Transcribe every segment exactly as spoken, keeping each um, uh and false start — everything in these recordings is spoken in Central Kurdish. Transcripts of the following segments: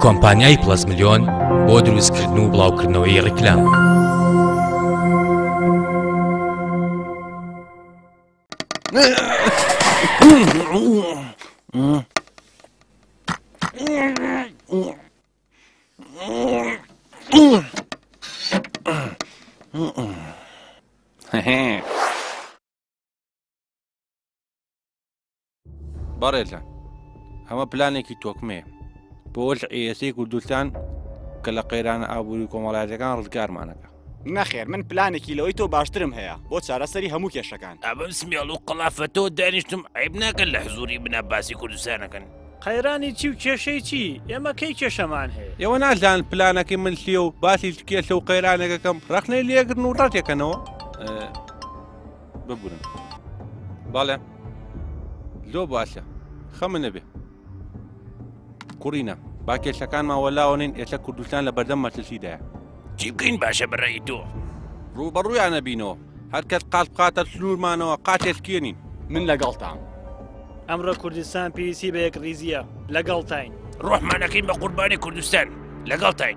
کۆمپانیای پلس ملیۆن بۆ دروستکردن و بڵاوکردنەوەی ڕیکلام. بەڕێزان، ئەمە پلانێکی تۆکمەیە بۆ وەشعیەسەی کوردستان کە لە قەیرانە ئابووری کۆمەڵایەتەکان ڕزگارمانەکە. نەخێر، من پلانێکی لەوەی تۆ باشترم هەیە بۆ چارەسەری هەموو کێشەکان. ئەبم سمێڵ و قەڵافەتەوە دانیشتم عیب ناکەن لە حزوری بنا باسی کوردستانەکەن. قەیرانی چی و کێشەی چی؟ ئێمە کەی کێشەمان هەیە؟ ئێوە نازان پلانەکەی من چییە و باسی کێشە و قەیرانێکەکەم ڕەخنەی لێگرن و ڕەتێکەنەوە ببورن. بەڵێ زۆر باشە، خەمە نەبێ کوڕینە، با کێشەکانمان وەلاوە نین. ئێستا کوردستان لە بەردەم مەترسیدایە. چی بکەین باشە بەڕێی تۆ؟ ڕوبەڕوویان نەبینەوە، هەر کەس قاس بقاتە سنوورمانەوە قاتێشکێنین. من لەگەڵتام. ئەمڕۆ کوردستان پێویستی بە یەک ڕیزیە، لەگەڵتاین. ڕۆحمانەکەین بە قوربانی کوردستان، لەگەڵتاین.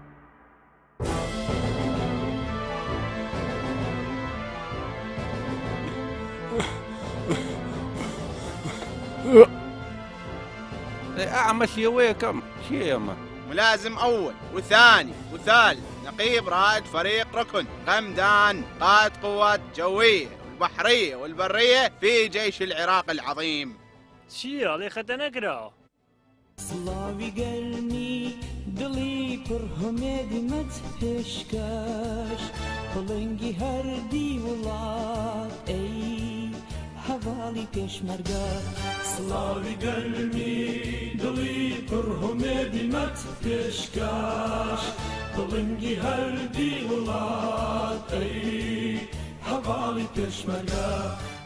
أعمى شيوية كم شيء ما ملازم أول وثاني وثالث، نقيب رائد فريق ركن، غمدان قائد قوات جوية والبحرية والبرية في جيش العراق العظيم. چییە لێ خەتە نەکراوە؟ سڵاوی گەرمی دڵی پڕ هەمێدی مەت پێشکەش، پڵنگی هەردی وڵات ئەی هەواڵی پێشمەرگە. سڵاوی گەرمی دڵی پڕ هەمێدی مەت پێشکەش، پڵنگی هەردی وڵات ئەی هەواڵی پێشمەرگە.